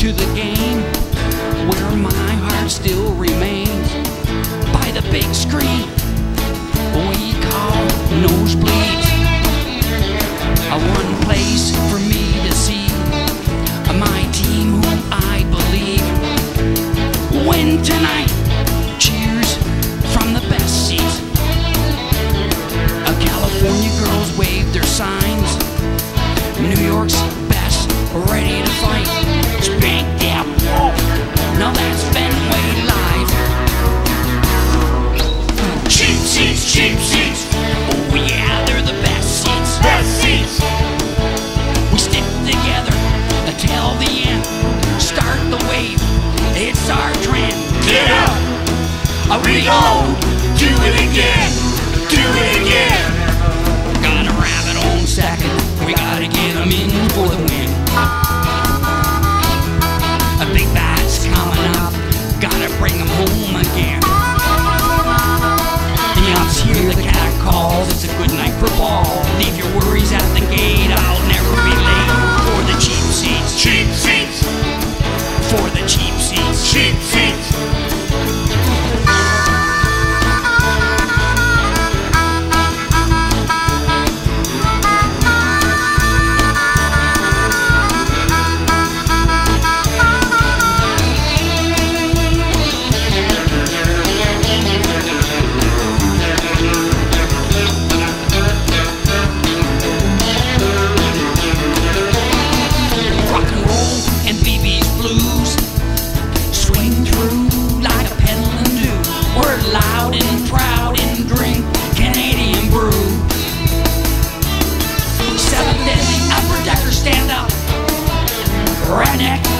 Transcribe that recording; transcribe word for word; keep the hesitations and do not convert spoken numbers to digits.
to the game where my heart still remains by the big screen we call nosebleeds. A one place for me to see my team whom I believe win tonight. Cheers from the best seats. A California girls wave their signs. New York's best, ready to fight. Spank that wolf. Now that's Fenway Live. Cheap seats, cheap seats. Oh yeah, they're the best seats. Best seats. We stick together until the end. Start the wave. It's our trend. Get up. Reload. Do it again. Do it again. Got a rabbit on second. We gotta get them in for the win. A big bat's coming up. Gotta bring them home again. The umps hear the cat calls. It's a good night for ball. Leave your worries at the gate. I'll never be late for the cheap seats. Cheap seats. For the cheap seats. Cheap seats. Redneck